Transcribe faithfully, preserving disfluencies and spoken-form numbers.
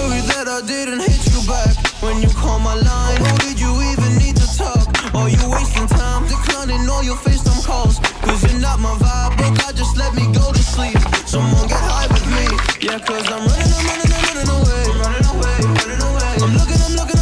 sorry that I didn't hit you back when you call my line. Or did you even need to talk? Or you wasting time declining all your FaceTime calls? Cause you're not my vibe, but God just let me go to sleep. Someone get high with me. Yeah, cause I'm running, I'm running, I'm running away. I'm running away, running away. I'm looking, I'm looking